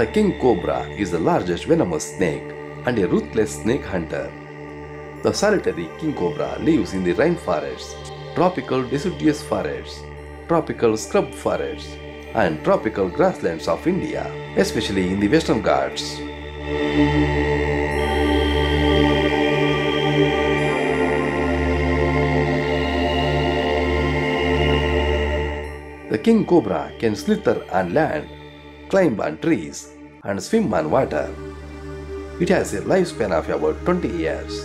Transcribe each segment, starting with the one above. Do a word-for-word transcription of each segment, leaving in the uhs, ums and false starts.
The king cobra is the largest venomous snake and a ruthless snake hunter. The solitary king cobra lives in the rainforests, tropical deciduous forests, tropical scrub forests, and tropical grasslands of India, especially in the Western Ghats. The king cobra can slither on land, climb on trees, and swim on water. It has a lifespan of about twenty years.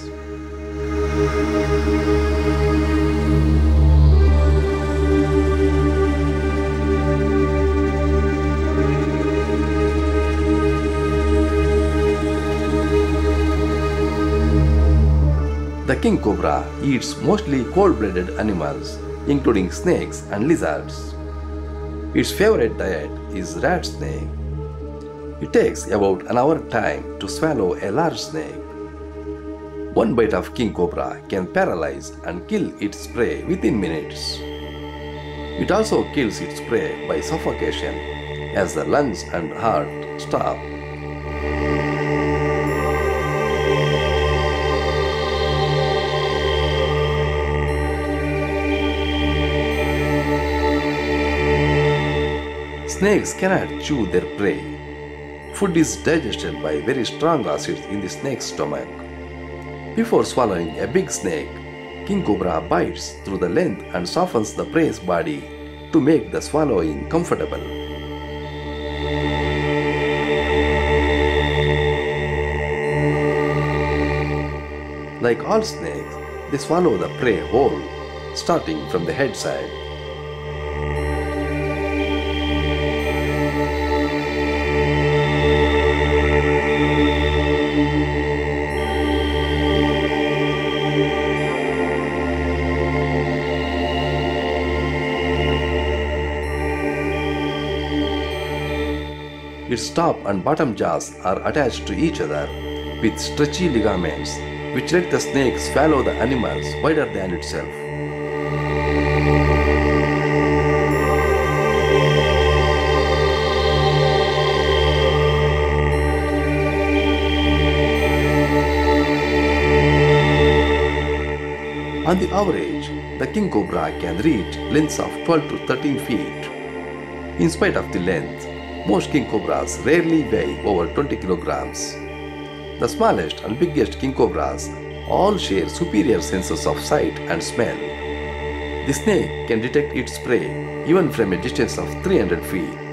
The king cobra eats mostly cold-blooded animals, including snakes and lizards. Its favorite diet is rat snake. It takes about an hour time to swallow a large snake. One bite of king cobra can paralyze and kill its prey within minutes. It also kills its prey by suffocation as the lungs and heart stop. Snakes cannot chew their prey. Food is digested by very strong acids in the snake's stomach. Before swallowing a big snake, king cobra bites through the length and softens the prey's body to make the swallowing comfortable. Like all snakes, they swallow the prey whole, starting from the head side. Its top and bottom jaws are attached to each other with stretchy ligaments which let the snake swallow the animals wider than itself. On the average, the king cobra can reach lengths of twelve to thirteen feet. In spite of the length, most king cobras rarely weigh over twenty kilograms. The smallest and biggest king cobras all share superior senses of sight and smell. The snake can detect its prey even from a distance of three hundred feet.